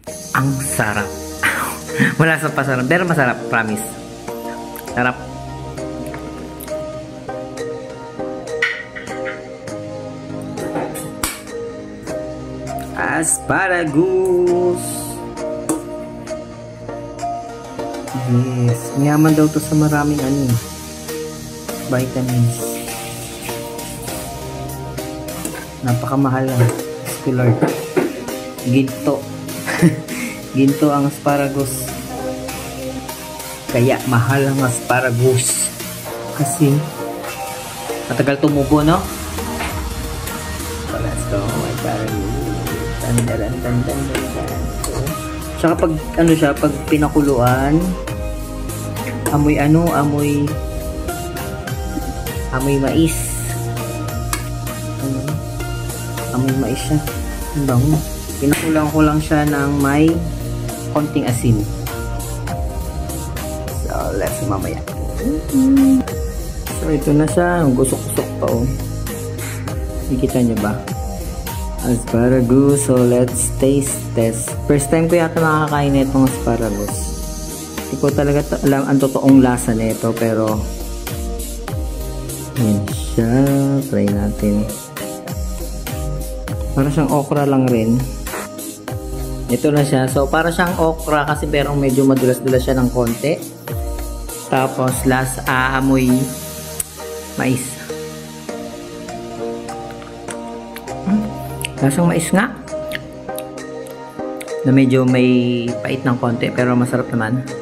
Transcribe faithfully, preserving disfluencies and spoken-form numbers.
Ang sarap. Wala sa pasarap, pero masarap, promise. Sarap. Asparagus. Yes, mayaman daw to sa maraming ano, vitamins. Napakamahal lang. Lord. Ginto. Ginto ang asparagus. Kaya mahal ang asparagus. Kasi matagal tumubo, no? So, let's go. Asparagus. Tandaran, tandaran, tandaran. Saka pag, ano siya, pag pinakuluan, amoy ano, amoy amoy mais. Ano? Amoy mais siya. Ang bango. Pinakulang ko lang siya ng may konting asin. So, let's mamaya. So, ito na siya. Gusok-gusok pa, oh. Nakikita niyo ba? Asparagus. So, let's taste test. First time ko yata nakakain na itong asparagus. Hindi ko talaga alam ang totoong lasa nito, pero yan siya. Try natin. Para siyang okra lang rin. Ito na siya. So, para siyang okra kasi pero medyo madulas-dulas siya ng konti. Tapos, last, aamoy mais. Hmm. Lasang mais nga. Na medyo may pait ng konti pero masarap naman.